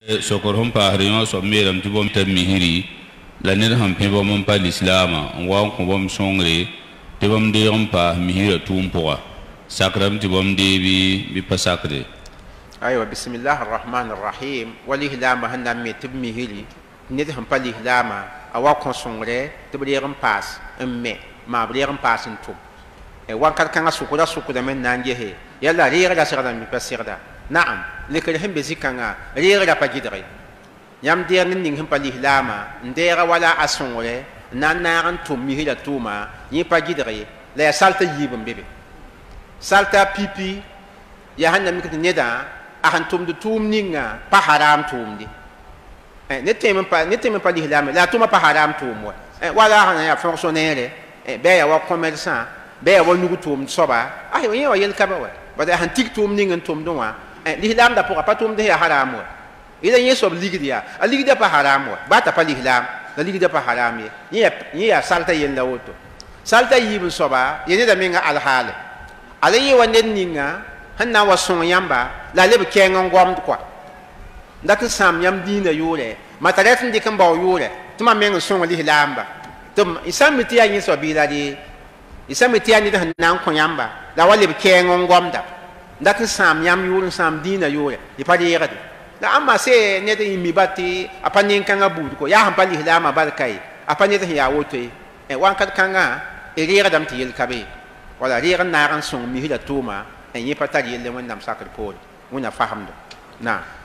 sokor hon pa hariyo so meram tibom tab mihiri la ned han pe bom pa l'islama wa ko bom songre tibom de on pa mihira tum poa sakram tibom de bi pasakre. Aywa, bismillahir rahmanir rahim. Walihlama hanna me tib mihiri ned han pa lihlama awa ko songre tibri ram pas me ma bri ram pas tum e wakat kan sukura men nange he yalla riga da sirda mi pasirda na'am likal him bezikanga riga da pagidre yam der nin him pali lama ndera wala asongre nan naran tum mi hila tuma yi pagidre la salta yibum bebe salta pipi ya hanna mi kit neda a han tum du tum ninga pa haram tum di ne temen pali lama la tuma pa haram tum wa wala han ya fonctionnaire be ya wa commerçant be ya wa nugu tum soba ay wa yel kaba wa bada han tik tum ningen tum do wa l'islam da pour pas tum de haram wa ila yeso ligidia a ligidia pa haram wa ba ta pa l'islam la ligidia pa haram ye ya salta yen la woto salta yibun soba yene da minga al hal ala yi wa nen ninga hanna wa son yamba la lebe kengon gwam kwa ndak sam yam dina yure mataret ndi kan ba yure tuma menga son l'islam ba tum isam mitiya yin so bi la di isam mitiya ni da nan ko yamba la wa lebe kengon gwam da ndak sam yam yure sam dina yure di pa di yegade la amma se ne de mi batti apani kanga bud ko ya han pali hilama barkai apani de ya woto e wan kat kanga e riga dam ti yel kabe wala riga na ran son mi hila tuma en yi patali le won nam sakar ko wona fahamdo na